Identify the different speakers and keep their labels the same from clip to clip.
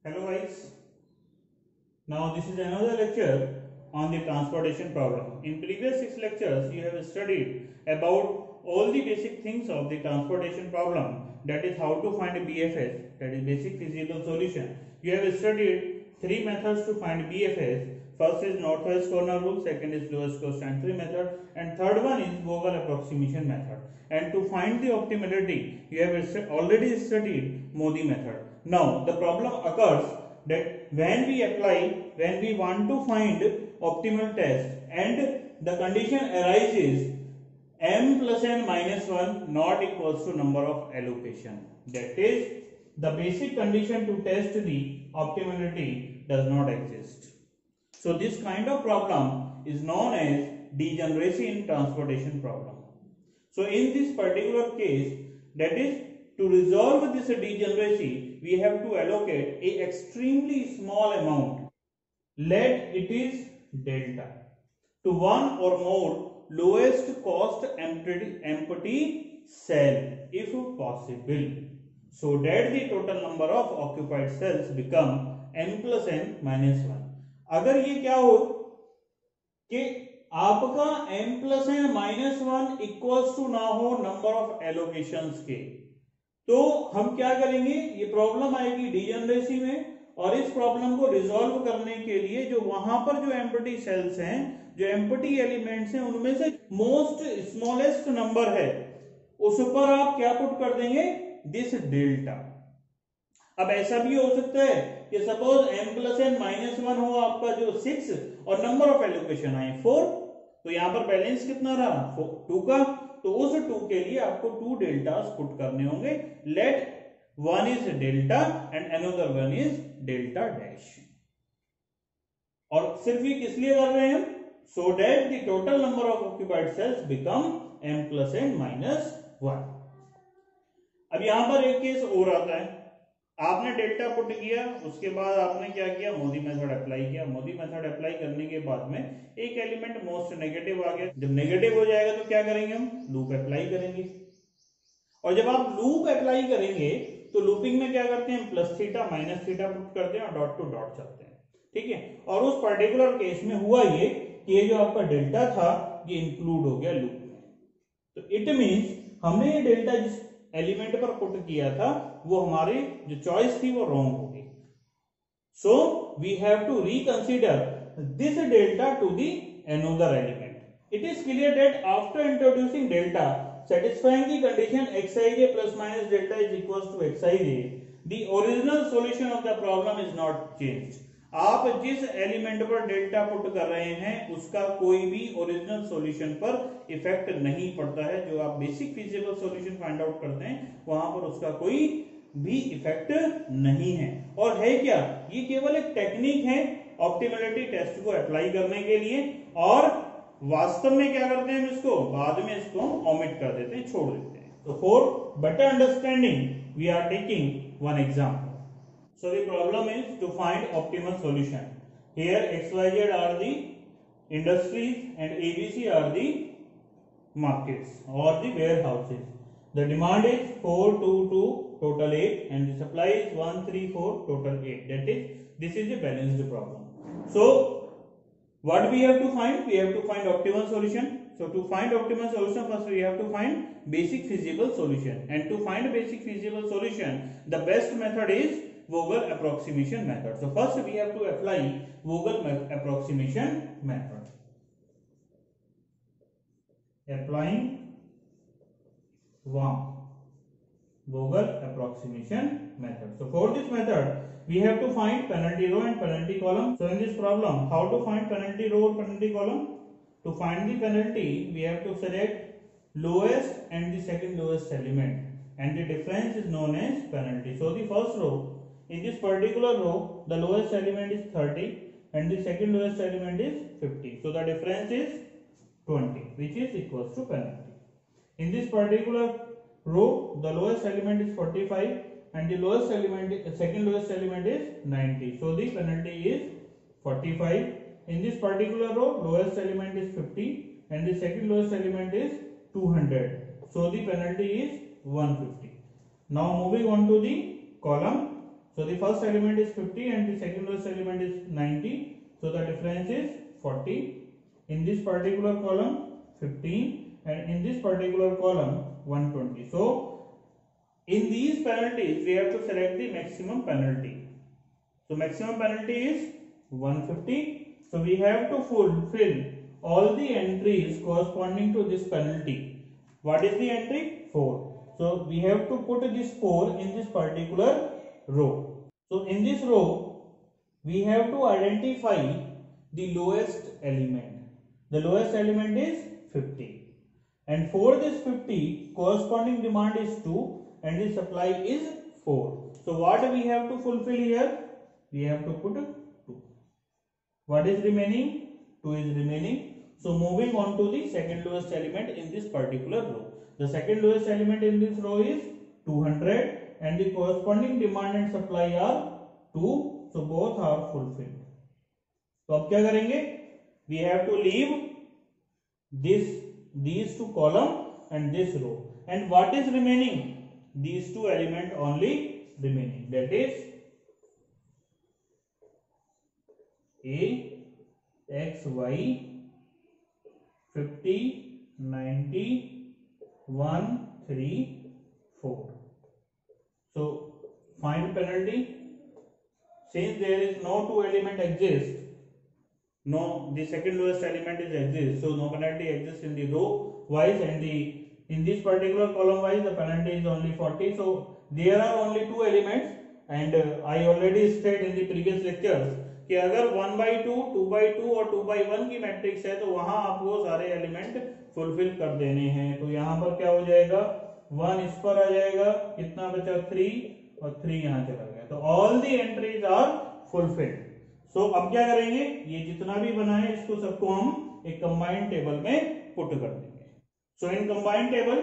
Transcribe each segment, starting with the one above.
Speaker 1: Hello guys, now this is another lecture on the transportation problem. In previous 6 lectures you have studied about all the basic things of the transportation problem, that is how to find a BFS, that is basic feasible solution. You have studied 3 methods to find BFS. First is northwest corner rule, second is lowest cost entry method, and third one is Vogel approximation method. And to find the optimality you have already studied Modi method. Now the problem occurs that when we want to find optimal test and the condition arises m plus n minus 1 not equals to number of allocation, that is the basic condition to test the optimality does not exist. So this kind of problem is known as degeneracy in transportation problem. So in this particular case, that is, to resolve this degeneracy, we have to allocate a extremely small amount, let it is delta, to one or more lowest cost empty cell if possible, so that the total number of occupied cells become n plus n minus 1. अगर ये क्या हो कि आपका m plus n minus 1 equals to ना हो number of allocations के, तो हम क्या करेंगे, ये प्रॉब्लम आएगी डीजेनरेसी में, और इस प्रॉब्लम को रिजॉल्व करने के लिए जो वहां पर जो एम्प्टी सेल्स हैं, जो एम्प्टी एलिमेंट्स हैं, उनमें से मोस्ट स्मॉलेस्ट नंबर है उस पर आप क्या पुट कर देंगे, दिस डेल्टा. अब ऐसा भी हो सकता है कि suppose m plus n minus 1 हो आपका जो 6 और नंबर ऑफ एलोकेशन आए 4, तो यहां पर बैलेंस कितना रहा 2 का, तो उस 2 के लिए आपको 2 डेल्टास पुट करने होंगे. Let one is delta and another one is delta dash. और सिर्फ ये किस लिए कर रहे हैं हम, so that the total number of occupied cells become m plus n minus 1. अब यहां पर एक केस और आता है, आपने डेल्टा पुट किया, उसके बाद आपने क्या किया, मोदी मेथड अप्लाई किया. मोदी मेथड अप्लाई करने के बाद में एक एलिमेंट मोस्ट नेगेटिव आ गया. जब नेगेटिव हो जाएगा तो क्या करेंगे, हम लूप अप्लाई करेंगे. और जब आप लूप अप्लाई करेंगे तो लूपिंग में क्या करते हैं, plus theta minus theta put करते हैं और डॉट टू डॉट चलते हैं. ठीक है, और उस पर्टिकुलर केस में हुआ ये कि ये जो आपका डेल्टा था ये इंक्लूड हो गया लूप में. तो इट मींस हमने ये डेल्टा जिस एलिमेंट पर पुट किया था वो हमारी जो चॉइस थी वो रॉन्ग हो गई. So we have to reconsider this delta to the another element. It is clear that after introducing delta satisfying the condition xij plus minus delta is equals to xij, the original solution of the problem is not changed. आप जिस element पर delta put कर रहे हैं उसका कोई भी original solution पर इफेक्ट नहीं पड़ता है. जो आप basic feasible solution find out करते हैं वहां पर उसका कोई भी इफेक्ट नहीं है. और है क्या, ये केवल एक टेक्निक है ऑप्टिमलिटी टेस्ट को अप्लाई करने के लिए, और वास्तव में क्या करते हैं, हम इसको बाद में इसको ओमिट कर देते हैं, छोड़ देते हैं. तो for better understanding we are taking one example. So the problem is to find optimal solution. Here XYZ are the industries and ABC are the markets or the warehouses. The demand is 422 total 8 and the supply is 134 total 8. That is, this is a balanced problem. So what we have to find? We have to find optimal solution. So to find optimal solution, first we have to find basic feasible solution. And to find basic feasible solution, the best method is Vogel approximation method. So first we have to apply Vogel approximation method. Applying Vogel approximation method. So for this method we have to find penalty row and penalty column. So in this problem, how to find penalty row or penalty column? To find the penalty we have to select lowest and the second lowest element, and the difference is known as penalty. So the first row, in this particular row the lowest element is 30 and the second lowest element is 50, so the difference is 20, which is equals to penalty. In this particular row the lowest element is 45 and the lowest element, second lowest element is 90, so the penalty is 45. In this particular row lowest element is 50 and the second lowest element is 200, so the penalty is 150. Now moving on to the column, So the first element is 50 and the second lowest element is 90. So the difference is 40. In this particular column 15 and in this particular column 120. So in these penalties we have to select the maximum penalty. So maximum penalty is 150. So we have to fulfill all the entries corresponding to this penalty. What is the entry? 4. So we have to put this 4 in this particular row. So in this row we have to identify the lowest element. The lowest element is 50. And for this 50 corresponding demand is 2 and the supply is 4. So what we have to fulfill here? We have to put 2. What is remaining? 2 is remaining. So moving on to the second lowest element in this particular row. The second lowest element in this row is 200 and the corresponding demand and supply are 2. So both are fulfilled. तो अब क्या करेंगे? We have to leave these two column and this row. And what is remaining? These two element only remaining. That is A, X, Y, 50, 90, 1, 3, 4. So find penalty. Since there is no two element exist, no, the second lowest element is exists, so no penalty exists in the row wise, and in this particular column wise the penalty is only 40. So there are only two elements, and I already stated in the previous lectures कि अगर 1/2, 2/2 और 2/1 की matrix है तो वहां आपको सारे element fulfil कर देने हैं. तो यहाँ पर क्या हो जाएगा? 1 इस पर आ जाएगा, कितना बचा? 3 और 3 यहाँ चला गया. तो all the entries are fulfilled. So अब क्या करेंगे? ये जितना भी बना है इसको सबको हम एक कंबाइंड टेबल में पुट कर देंगे. So in combined table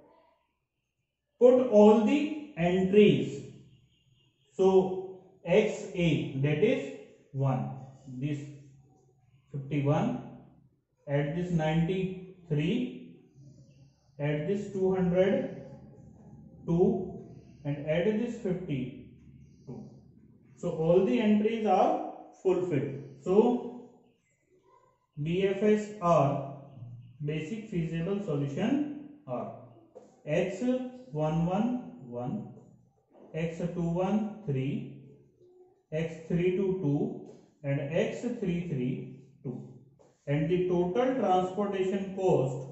Speaker 1: put all the entries. So XA, that is 1, this 51, add this 93, add this 202 and add this 52. So all the entries are fulfilled. So BFS are basic feasible solution are X11 X21 3, X32 2 and X33 2, and the total transportation cost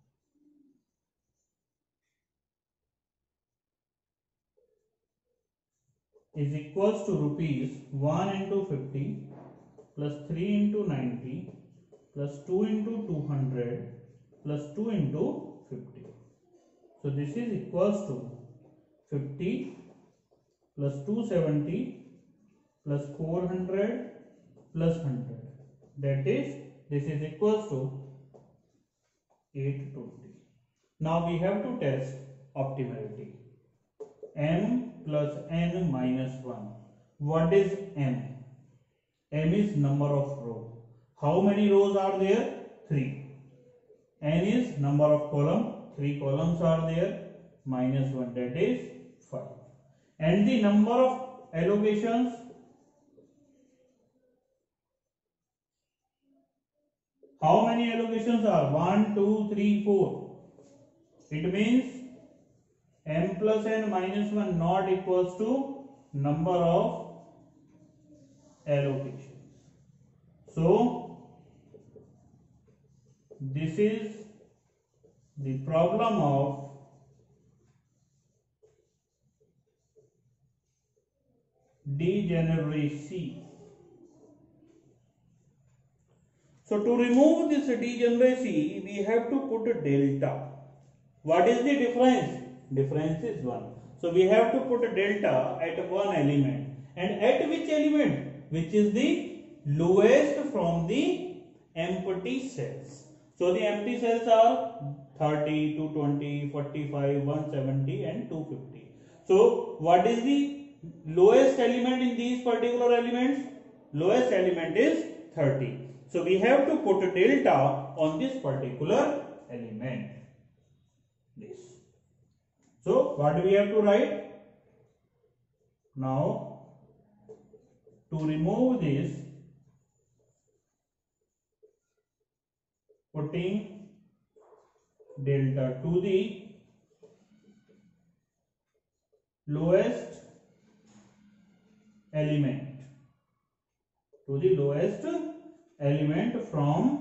Speaker 1: is equals to rupees 1 into 50 plus 3 into 90 plus 2 into 200 plus 2 into 50. So this is equals to 50 plus 270 plus 400 plus 100. That is, this is equals to 820. Now we have to test optimality. M plus N minus 1. What is M? M is number of rows. How many rows are there? 3. N is number of column. 3 columns are there. Minus 1. That is 5. And the number of allocations, how many allocations are? 1, 2, 3, 4. It means M plus N minus 1 not equals to number of allocations. So this is the problem of degeneracy. So to remove this degeneracy, we have to put a delta. What is the difference? Difference is 1. So we have to put a delta at one element. And at which element? Which is the lowest from the empty cells. So the empty cells are 30, 220, 45, 170 and 250. So what is the lowest element in these particular elements? Lowest element is 30. So we have to put a delta on this particular element. This. So what do we have to write? Now to remove this, putting delta to the lowest element, from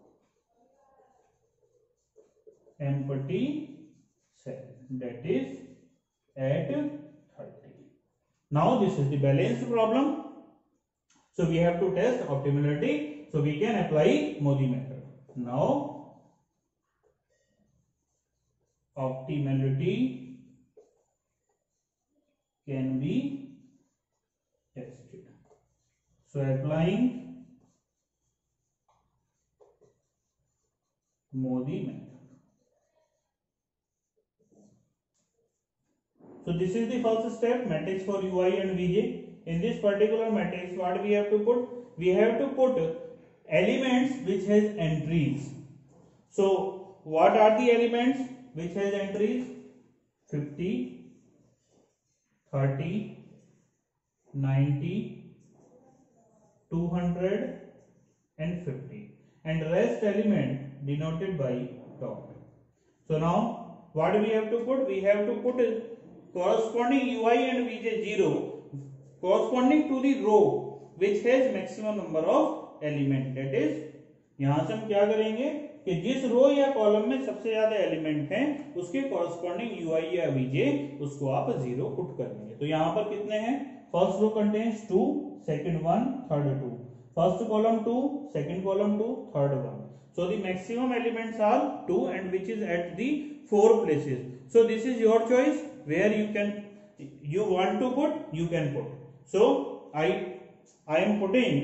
Speaker 1: empty cell, that is at 30. Now this is the balanced problem, so we have to test optimality, so we can apply Modi method. Now optimality can be tested, so applying Modi method. So this is the first step, matrix for ui and vj. In this particular matrix, what we have to put? We have to put elements which has entries. So what are the elements which has entries? 50, 30, 90, 200 and 50, and rest element denoted by dot. So now what we have to put? We have to put corresponding ui and vj 0 corresponding to the row which has maximum number of element. That is, यहां से हम क्या करेंगे कि जिस रो या column में सबसे ज्यादा एलिमेंट हैं उसके कॉरस्पॉन्डिंग यूआई या वीजे उसको आप 0 पुट करेंगे. तो यहां पर कितने हैं? First row contains 2, second 1, third 2, first column 2, second column 2, third 1. So the maximum elements are 2 and which is at the 4 places. So this is your choice where you want to put, you can put. So I am putting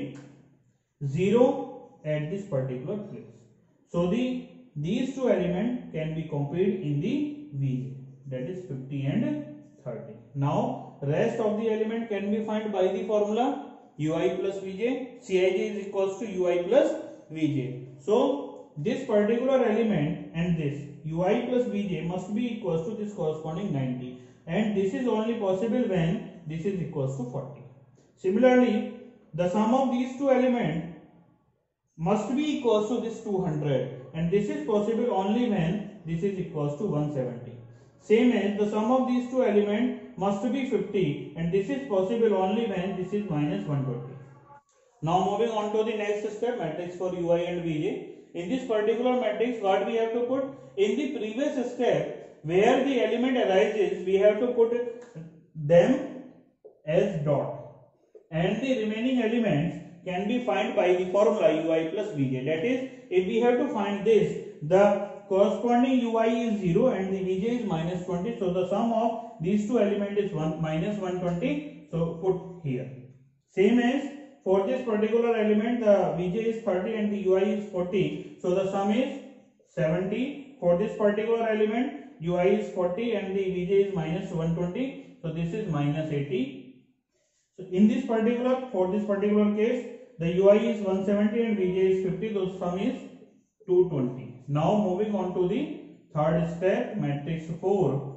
Speaker 1: 0 at this particular place. So these two elements can be copied in the Vj, that is 50 and 30. Now rest of the element can be found by the formula ui plus vj. Cij is equals to ui plus vj. So this particular element and this ui plus vj must be equals to this corresponding 90, and this is only possible when this is equals to 40. Similarly, the sum of these two elements must be equals to this 200, and this is possible only when this is equals to 170. Same as the sum of these two elements must be 50, and this is possible only when this is minus 120. Now moving on to the next step, matrix for ui and vj. In this particular matrix, what we have to put? In the previous step, where the element arises, we have to put them as dot, and the remaining elements can be found by the formula ui plus vj. That is, if we have to find this, the corresponding ui is 0 and the vj is minus 20. So the sum of these two elements is minus 120. So put here. Same as for this particular element, the vj is 30 and the ui is 40. So the sum is 70. For this particular element, ui is 40 and the vj is minus 120. So this is minus 80. So in this particular, for this particular case, the ui is 170 and vj is 50. So sum is 220. Now moving on to the third step, matrix 4,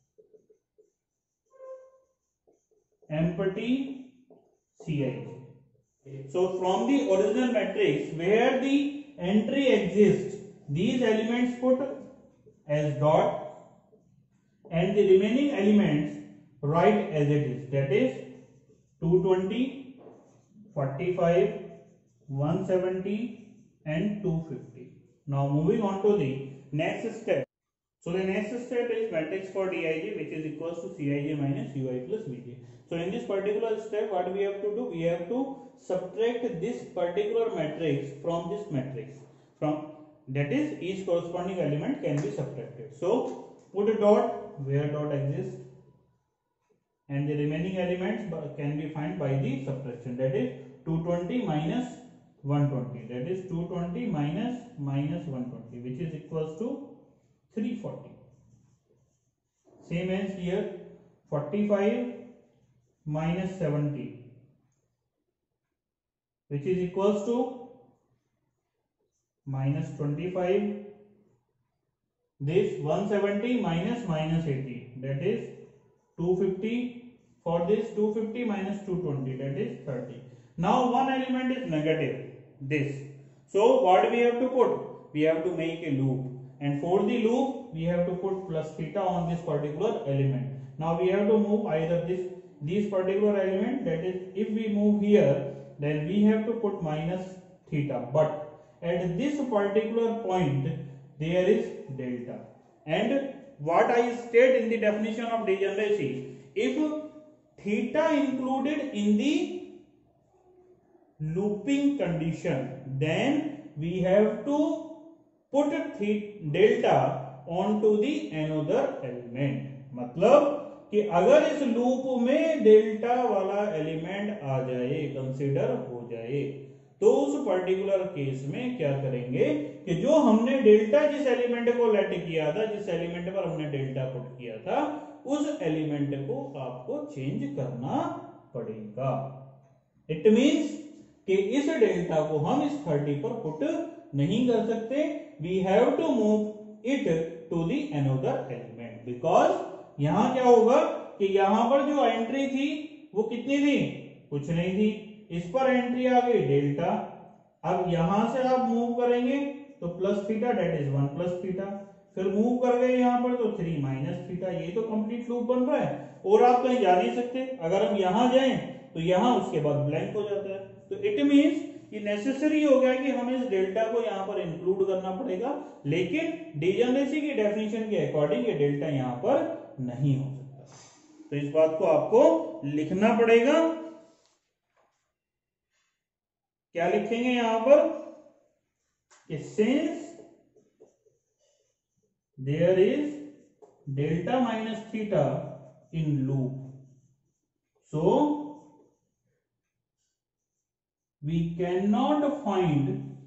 Speaker 1: empty Cij. So from the original matrix where the entry exists, these elements put as dot, and the remaining elements write as it is. That is 220, 45, 170 and 250. Now moving on to the next step. So the next step is matrix for Dij, which is equals to Cij minus ui plus vj. So in this particular step, what we have to do? We have to subtract this particular matrix from this matrix. That is, each corresponding element can be subtracted. So put a dot where dot exists, and the remaining elements can be found by the subtraction. That is 220 minus 120. That is 220 minus 120, which is equals to 340. Same as here, 45 minus 70, which is equals to minus 25. This 170 minus 80, that is 250. For this 250 minus 220, that is 30. Now one element is negative, this. So what we have to put? We have to make a loop, and for the loop we have to put plus theta on this particular element. Now we have to move either this particular element, that is if we move here then we have to put minus theta, but at this particular point there is delta. And what I state in the definition of degeneracy, if theta included in the looping condition, then we have to put delta onto the another element. मतलब कि अगर इस loop में delta वाला element आ जाए, consider हो जाए, तो उस पर्टिकुलर केस में क्या करेंगे कि जो हमने डेल्टा जिस एलिमेंट को लेट किया था, जिस एलिमेंट पर हमने डेल्टा पुट किया था, उस एलिमेंट को आपको चेंज करना पड़ेगा. इट मींस कि इस डेल्टा को हम इस 30 पर पुट नहीं कर सकते. We have to move it to the another element, because यहां क्या होगा कि यहां पर जो एंट्री थी वो कितनी थी? कुछ नहीं थी. इस पर एंट्री आ गई डेल्टा. अब यहां से आप मूव करेंगे तो plus theta, that is 1 plus theta. फिर मूव कर गए यहां पर तो 3 माइनस थीटा. ये तो कंप्लीट लूप बन रहा है और आप कहीं जा नहीं सकते. अगर हम यहां जाएं तो यहां उसके बाद ब्लैंक हो जाता है. तो इट मींस ये नेसेसरी हो गया कि हमें इस डेल्टा को यहां पर इंक्लूड करना पड़ेगा, लेकिन डिजेनरेसी की डेफिनेशन के अकॉर्डिंग ये डेल्टा यहां पर नहीं हो सकता. तो इस बात को आपको लिखना पड़ेगा. क्या लिखेंगे यहां पर कि since there is delta minus theta in loop, so we cannot find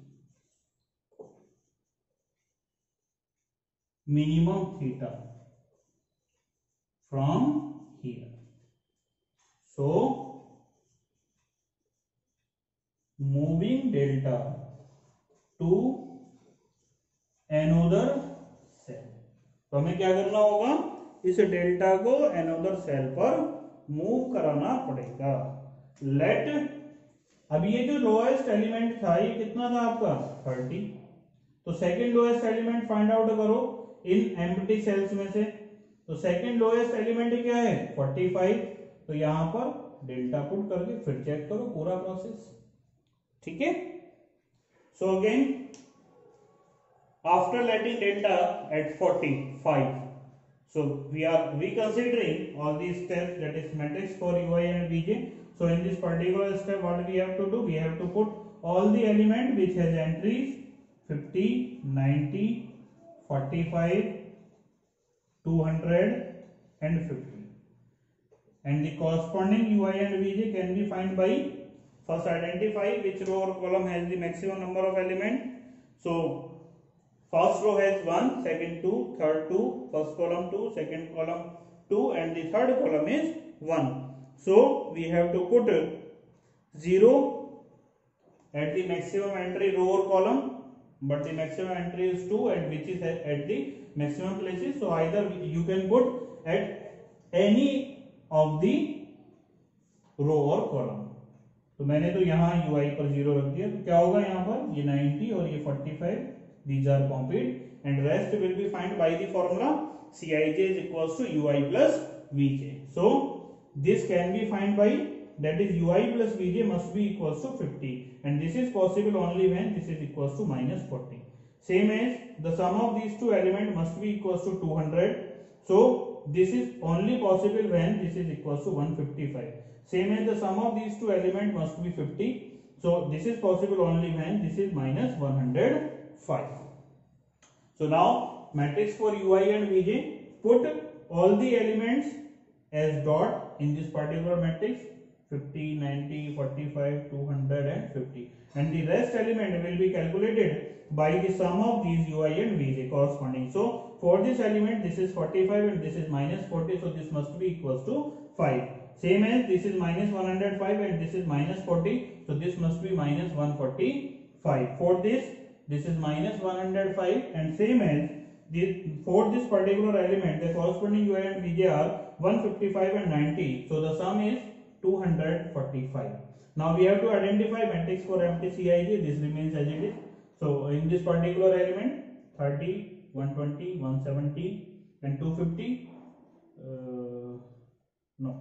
Speaker 1: minimum theta from here. So moving delta to another cell, तो हमें क्या करना होगा? इस डेल्टा को another cell पर मूव कराना पड़ेगा. लेट, अब ये जो लोएस्ट एलिमेंट था ये कितना था आपका? 30. तो second lowest element find out करो इन एम्प्टी सेल्स में से. तो सेकंड लोएस्ट एलिमेंट क्या है? 45. तो यहां पर डेल्टा पुट करके फिर चेक करो पूरा प्रोसेस. ठीक है. So again after letting delta at 45, so we are reconsidering all these steps, that is matrix for ui and vj. So in this particular step what we have to do? We have to put all the element which has entries 50, 90, 45, 200 and 50, and the corresponding ui and vj can be found by first identify which row or column has the maximum number of element. So first row has 1, second 2, third 2, first column 2, second column 2, and the third column is 1. So we have to put 0 at the maximum entry row or column, but the maximum entry is 2 and which is at the maximum places. So either you can put at any of the row or column. तो मैंने तो यहाँ ui पर 0 रख दिया. तो क्या होगा यहाँ पर? ये 90 और ये 45. These are copied and rest will be found by the formula Cij is equals to ui plus vj. So this can be found by, that is ui plus vj must be equals to 50, and this is possible only when this is equals to minus 40. Same as the sum of these two elements must be equals to 200. So this is only possible when this is equals to 155. Same as the sum of these two elements must be 50. So this is possible only when this is minus 105. So now matrix for ui and vj, put all the elements as dot in this particular matrix 50, 90, 45, 200 and 50, and the rest element will be calculated by the sum of these ui and vj corresponding. So for this element this is 45 and this is minus 40, so this must be equals to 5. Same as this is minus 105 and this is minus 40, so this must be minus 145. For this is minus 105, and same as for this particular element the corresponding ui and vj are 155 and 90, so the sum is 245. Now we have to identify matrix for empty Cij. This remains as it is. So in this particular element, 30, 120, 170 and 250. No.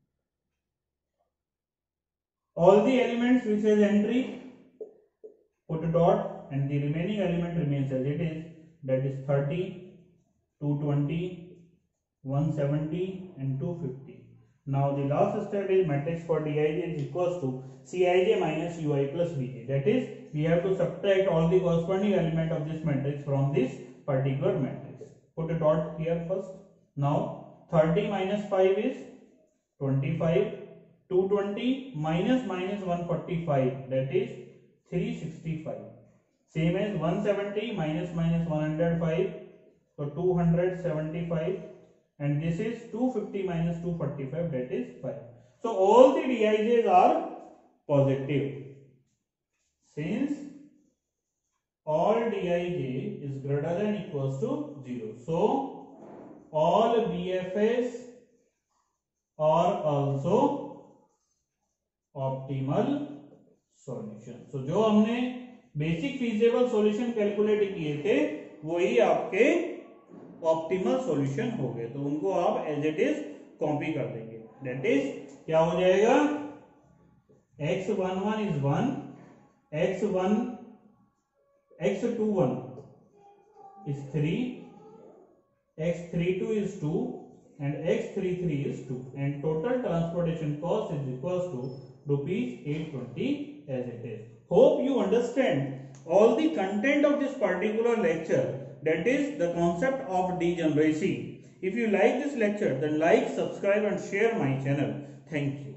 Speaker 1: All the elements which has entry, put a dot, and the remaining element remains as it is. That is 30, 220, 170 and 250. Now the last step is matrix for Dij is equals to Cij minus Ui plus Vj. That is, we have to subtract all the corresponding element of this matrix from this particular matrix. Put a dot here first. Now 30 minus 5 is 25. 220 minus 145, that is 365. Same as 170 minus 105, so 275, and this is 250 minus 245, that is 5. So all the Dij's are positive. Since all Dij is greater than equals to 0, so all BFS are also optimal solution. So जो हमने basic feasible solution calculate किए थे वही आपके optimal solution हो गए, तो उनको आप एज इट इज कॉपी कर देंगे. दैट इज क्या हो जाएगा, x11 is 1, x21 is 3, x32 is 2 and x33 is 2, and total transportation cost is equals to rupees 820 as it is. Hope you understand all the content of this particular lecture, that is the concept of degeneracy. If you like this lecture, then like, subscribe and share my channel. Thank you.